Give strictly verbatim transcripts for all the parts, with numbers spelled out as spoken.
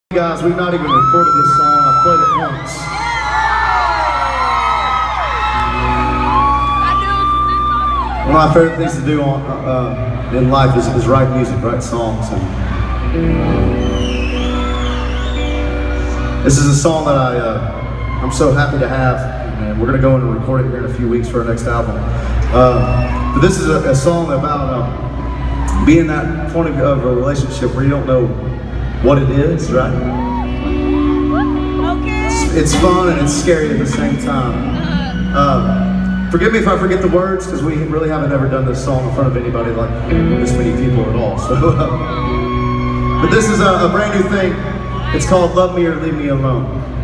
Guys, we've not even recorded this song. I've played it once. One of my favorite things to do on, uh, in life is, is write music, write songs. And this is a song that I, uh, I'm so happy to have. And we're going to go in and record it here in a few weeks for our next album. Uh, but this is a, a song about um, being that point of, of a relationship where you don't know what it is, right? Okay. It's, it's fun and it's scary at the same time. Uh, forgive me if I forget the words, because we really haven't ever done this song in front of anybody like this many people at all. So, uh, but this is a, a brand new thing. It's called "Love Me or Leave Me Alone."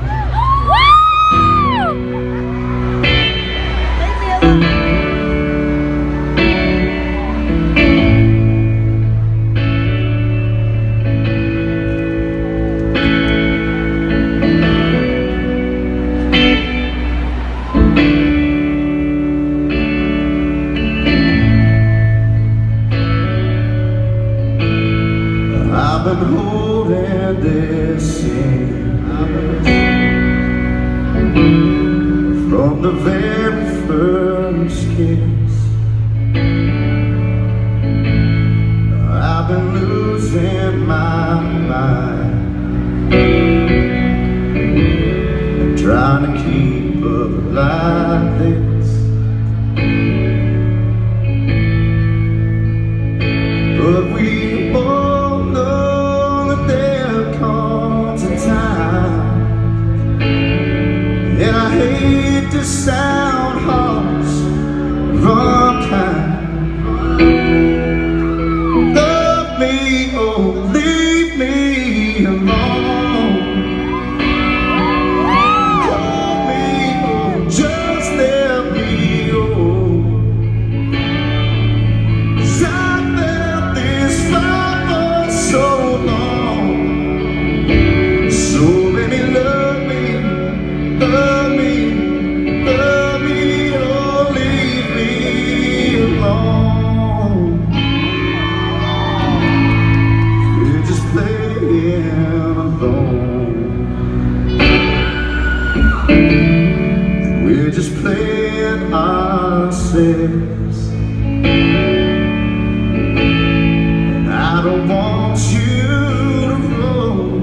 I've been holding this in from the very first kiss. I've been losing my mind and trying to keep up like this. But we both know that there comes a time, and I hate to sound harsh, wrong kind. Love me or leave me alone. Hold me or just let me go. 'Cause I felt this fire for so long. So baby, love me, love me, love me, or leave me alone. We're just playing alone. We're just playing ourselves. And I don't want you to roam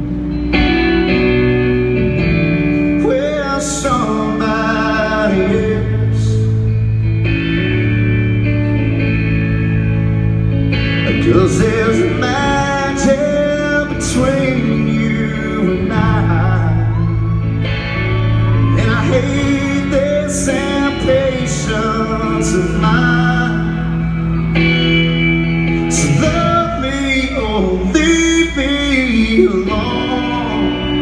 where somebody else. 'Cause there's magic between you and I, and I hate this impatience of mine. So love me or leave me alone.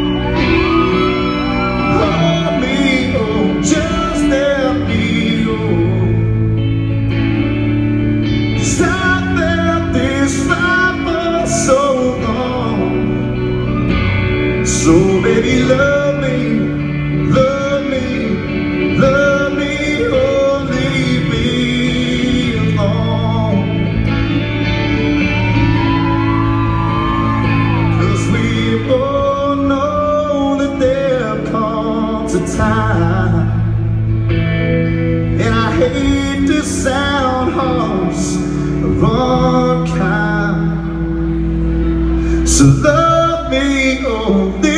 Hold me or just let me go. 'Cause I felt this fire for so long. So baby, love me, love me, love me, or leave me alone. 'Cause we both know that there comes a time, and I hate to sound harsh, wrong kind. So love me or leave